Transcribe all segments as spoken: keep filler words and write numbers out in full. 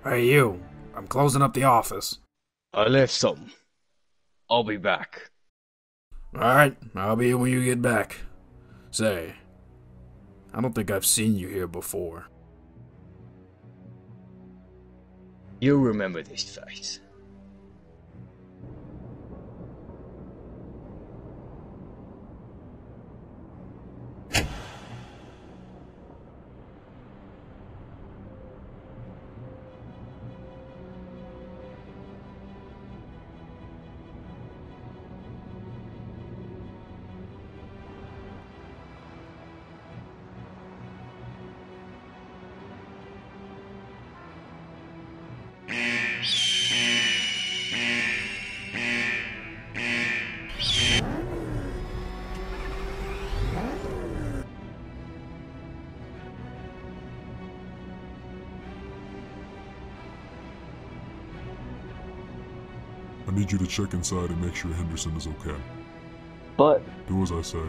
Hey you, I'm closing up the office. I left something. I'll be back. Alright, I'll be here when you get back. Say, I don't think I've seen you here before. You'll remember this face. I need you to check inside and make sure Henderson is okay. But... Do as I said.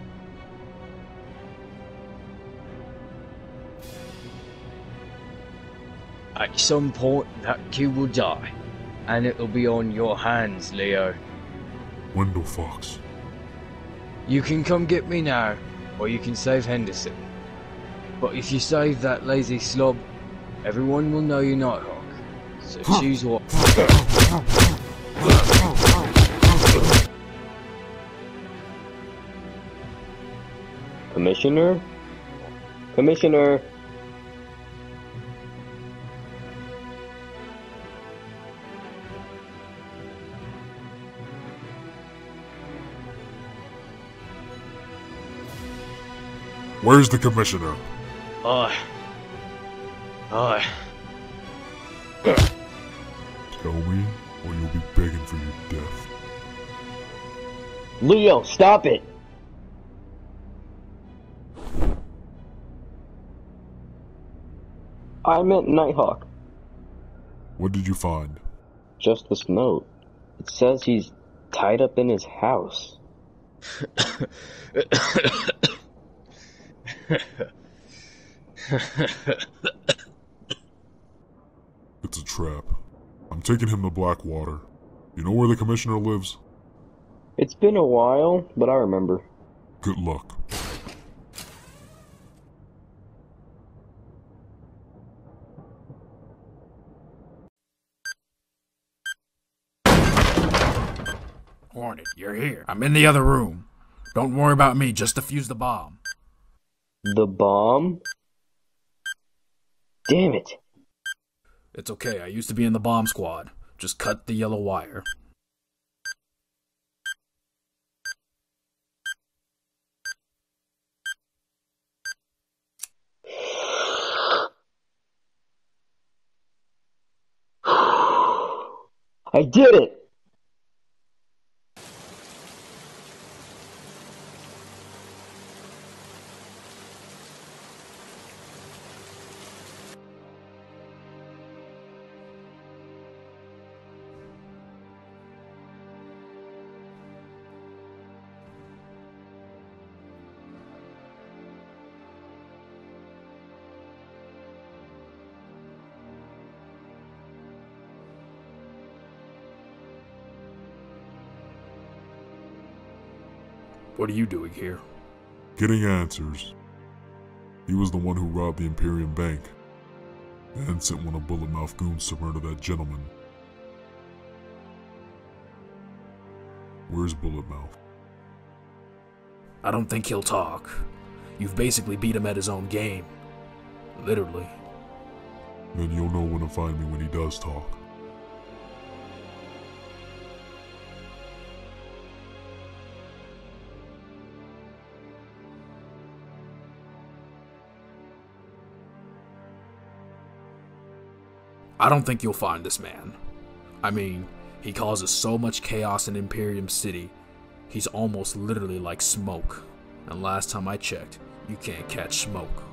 At some point, that kid will die. And it'll be on your hands, Leo. Wendell Fox. You can come get me now, or you can save Henderson. But if you save that lazy slob, everyone will know you're Knighthawk. So choose what... Commissioner? Commissioner? Where's the commissioner? I... I... Tell me, or you'll be begging for your death. Leo, stop it! I meant Knighthawk. What did you find? Just this note. It says he's tied up in his house. It's a trap. I'm taking him to Blackwater. You know where the commissioner lives? It's been a while, but I remember. Good luck. Hornet, you're here. I'm in the other room. Don't worry about me, just defuse the bomb. The bomb? Damn it. It's okay, I used to be in the bomb squad. Just cut the yellow wire. I did it! What are you doing here? Getting answers. He was the one who robbed the Imperium Bank and sent one of Bullet-Mouth goons to murder that gentleman. Where's Bullet-Mouth? I don't think he'll talk. You've basically beat him at his own game. Literally. Then you'll know when to find me when he does talk. I don't think you'll find this man. I mean, he causes so much chaos in Imperium City, he's almost literally like smoke. And last time I checked, you can't catch smoke.